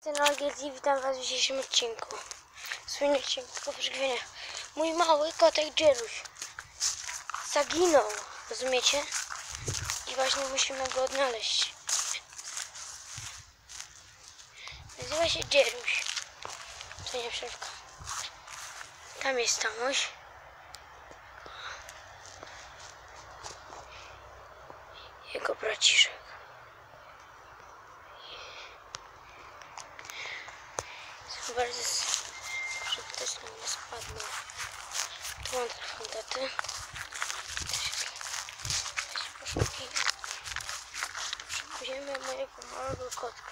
I witam was w dzisiejszym odcinku. Słynny odcinek tylko poszukiwania. Mój mały kotek Dzieruś zaginął, rozumiecie? I właśnie musimy go odnaleźć. Nazywa się Dzieruś. To nie przerwka. Tam jest Tamuś. Jego braciszek. Bardzo, żeby też nam nie spadło. Tu mam telefon taty. Poszukujemy mojego małego kotka.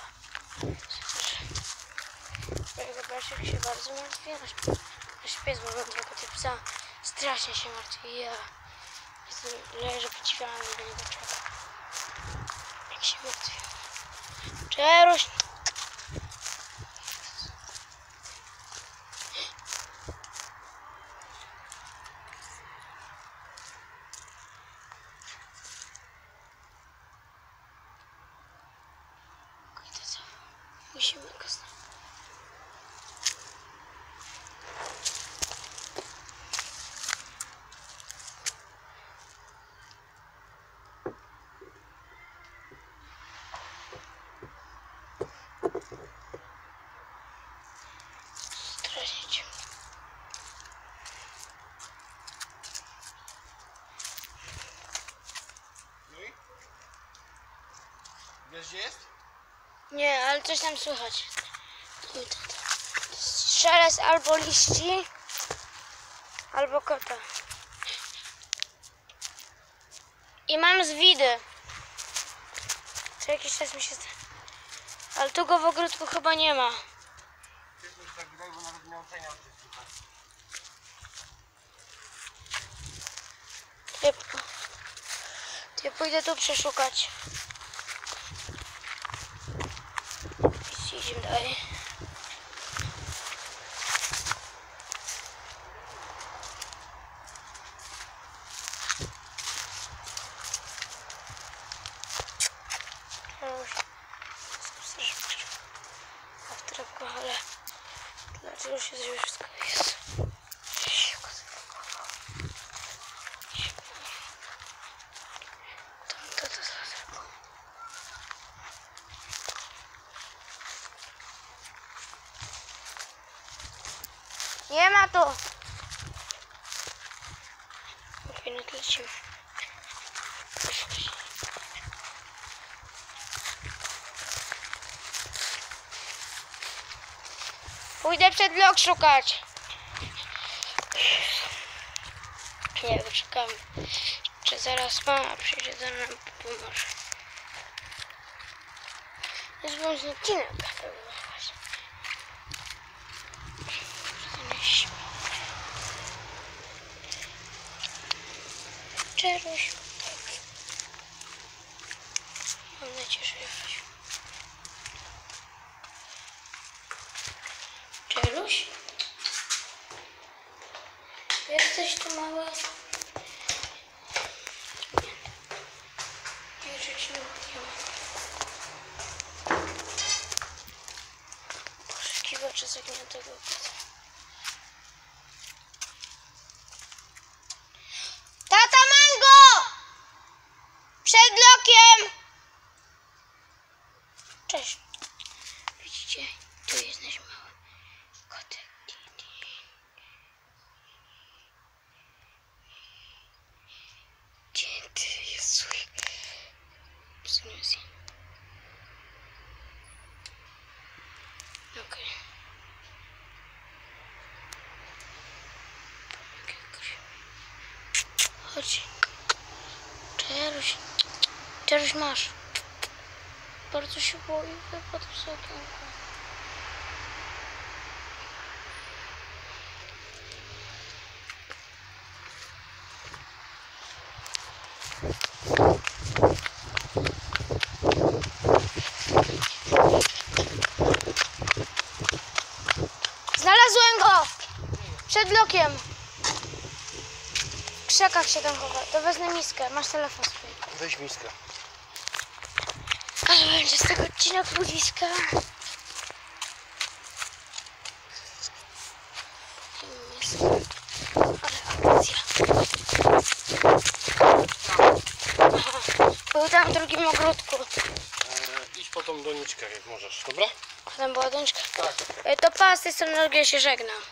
Mojego braciszek się bardzo martwi. Nasz pies ma dwa koty psa. Strasznie się martwi. Ja leżę pod drzwiami i do niego czekam. Jak się martwi. Czeruś! Musimy go znaleźć. Strasznie ciemno. Wiesz, gdzie jest? Nie, ale coś tam słychać. Szelest albo liści, albo kota. I mam zwidy. Co jakiś czas mi się... Ale tu go w ogródku chyba nie ma. Też mi się tak wydaje, bo nawet nie oceniał, czy słuchaj. Ja pójdę tu przeszukać. Idziemy dalej. A w trapku, ale dlaczego się zrobiło wszystko jest? Nie ma tu! Okej, no to lecimy. Pójdę przed blok szukać. Nie wyczekam. Czy zaraz mama przyjdzie do nam pomoże. Jest bądź odcinek. Czeruś. Mam nadzieję, że jakoś. Czeruś? Jesteś tu mały? Nie, rzeczy nie ma. Poszukiwacza zagniętego kota. Tata, mam go! Przed blokiem! Cześć. Widzicie? Tu jest nasz mały kotek. Gdzie ty, Jezu? Znalazłem. Okej. Chodź. Czeruś. Czeruś masz. Bardzo się boi, wypadł z okienka. Znalazłem go! Przed blokiem. W krzakach się tam chowa. To wezmę miskę. Masz telefon swój. Weź miskę. Ale będzie z tego odcinek ludziska. Jest. Ale akcja. Aha. Był tam w drugim ogródku. Idź po tą doniczkę, jak możesz, dobra? A tam była doniczka. Tak. To pas, z tej strony ja się żegnam.